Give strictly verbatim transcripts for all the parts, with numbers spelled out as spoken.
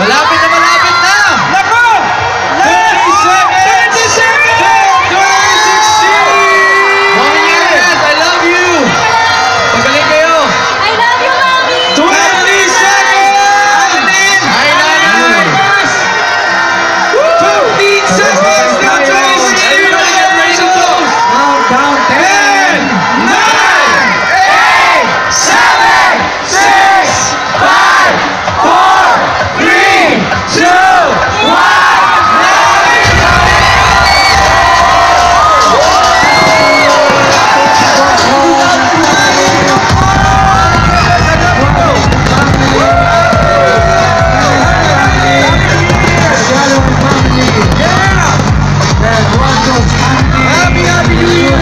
Malapit na malapit na! Nako! thirty seconds! thirty seconds! twenty sixteen! Mami Ernest, I love you! Pagaling kayo! I love you, Mami! twenty seconds! Hi, Nanay! fifteen seconds! Now twenty sixteen! Everybody get ready to close! Countdown. ten, nine, eight, seven, six, five, four, three, two, one. Happy, happy New Year!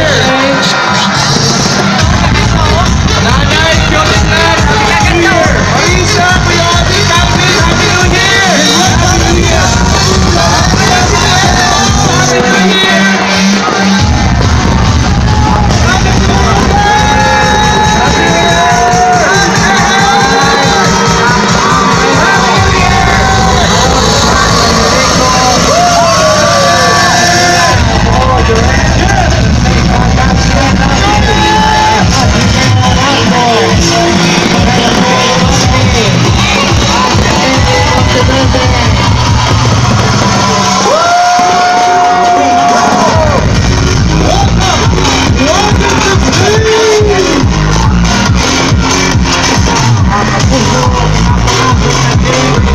Nanay, Jonas Lan, happy New Year! Marisa, Kuya Ate, Calvin, happy New Year! Happy New Year! Happy New Year! Welcome to